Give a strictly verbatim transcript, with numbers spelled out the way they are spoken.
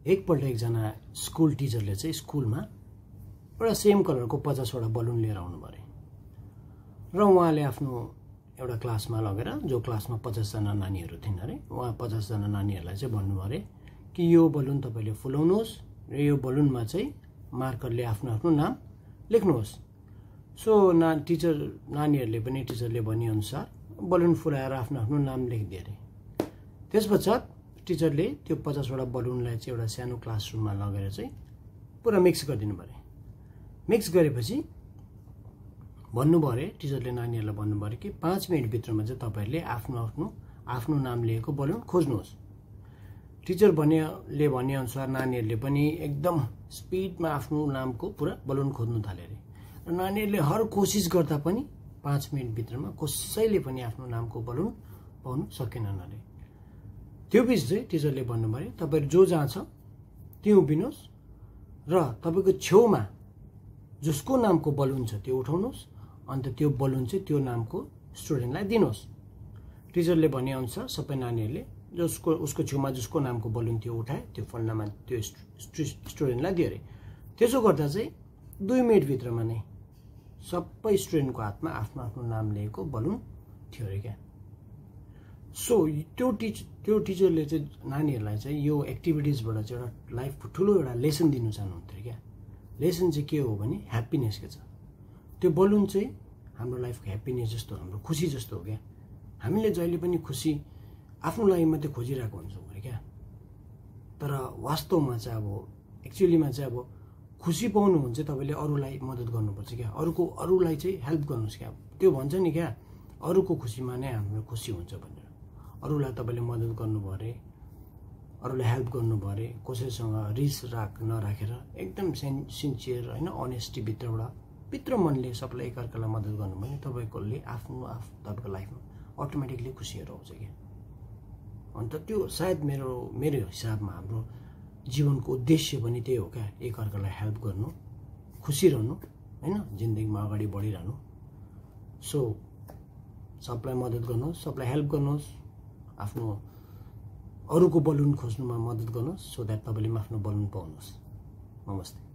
एकपल्ट एकजना स्कुल टिचरले चाहिँ स्कुलमा एउटा सेम कलरको पचासवटा बलुन लिएर आउनु परे र उहाँले आफ्नो एउटा क्लासमा लगेर जो क्लासमा पचासजना नानीहरू थिइन् अरे उहाँ पचासजना नानीहरूलाई चाहिँ भन्नु अरे कि यो बलुन तपाईँले फुलाउनुहोस् र यो बलुनमा चाहिँ मार्करले आफ्नो आफ्नो नाम लेख्नुहोस्। सो ना टिचर नानीहरूले पनि टिचरले भनेअनुसार बलुन फुलाएर आफ्नो आफ्नो नाम लेखिदिए अरे। त्यसपश्चात टिचरले त्यो पचासवटा बलुनलाई चाहिँ एउटा सानो क्लासरुममा लगेर चाहिँ पुरा मिक्स गरिदिनु पऱ्यो। मिक्स गरेपछि भन्नुभयो अरे टिचरले नानीहरूलाई भन्नुभयो अरे कि पाँच मिनटभित्रमा चाहिँ तपाईँहरूले आफ्नो आफ्नो आफ्नो नाम लिएको बलुन खोज्नुहोस्। टिचर भनेले भनेअनुसार नानीहरूले पनि एकदम स्पिडमा आफ्नो नामको पुरा बलुन खोज्नु थाले अरे र नानीहरूले हर कोसिस गर्दा पनि पाँच मिनटभित्रमा कसैले पनि आफ्नो नामको बलुन पाउनु सकेनन् अरे। त्यो बिच चाहिँ टिचरले भन्नुभयो अरे तपाईहरु जो जहाँ छ त्यो उभिनुहोस् र तपाईको छेउमा जसको नामको बलुन छ त्यो उठाउनुहोस् अन्त त्यो बलुन चाहिँ त्यो नामको स्टुडेन्टलाई दिनुहोस्। टिचरले भने अनुसार सबै नानीहरूले जसको उसको छेउमा जसको नामको बलुन त्यो उठाए त्यो फल्नामा त्यो स्टुडेन्टलाई दियो अरे। त्यसो गर्दा चाहिँ दुई मिनट भित्रमा नै सबै स्टुडेन्टको हातमा आफ्नो आफ्नो नाम लिएको बलुन थियो अरे क्या। सो त्यो टिच त्यो टिचरले चाहिँ नानीहरूलाई चाहिँ यो एक्टिभिटिजबाट चाहिँ एउटा लाइफको ठुलो एउटा लेसन दिनु चाहनुहुन्थ्यो क्या। लेसन चाहिँ के हो भने ह्याप्पिनेसको छ। त्यो बलुन चाहिँ हाम्रो लाइफको ह्याप्पिनेस जस्तो हाम्रो खुसी जस्तो हो क्या। हामीले जहिले पनि खुसी आफ्नो लागि मात्रै खोजिरहेको हुन्छौँ अरे क्या। तर वास्तवमा चाहिँ अब एक्चुअलीमा चाहिँ अब खुसी पाउनु हुन्छ तपाईँले अरूलाई मद्दत गर्नुपर्छ क्या। अरूको अरूलाई चाहिँ हेल्प गर्नुहोस् क्या। त्यो भन्छ नि क्या अरूको खुसीमा नै हाम्रो खुसी हुन्छ भनेर। अरूलाई तपाईँले मद्दत गर्नुभयो अरे अरूलाई हेल्प गर्नुभयो अरे कसैसँग रिस राख नराखेर एकदम सेन सिन्सियर होइन अनेस्टी भित्रबाट भित्र मनले सबैलाई एकअर्कालाई मद्दत गर्नुभयो भने तपाईँकोले आफ्नो आफ तपाईँको लाइफमा अटोमेटिकली खुसीहरू आउँछ क्या। अन्त त्यो सायद मेरो मेरो हिसाबमा हाम्रो जीवनको उद्देश्य पनि त्यही हो क्या। एकअर्कालाई हेल्प गर्नु खुसी रहनु होइन जिन्दगीमा अगाडि बढिरहनु। सो सबलाई मद्दत गर्नुहोस् सबलाई हेल्प गर्नुहोस् आफ्नो अरूको बलुन खोज्नुमा मद्दत गर्नुहोस् सो द्याट तपाईँले पनि आफ्नो बलुन पाउनुहोस्। नमस्ते।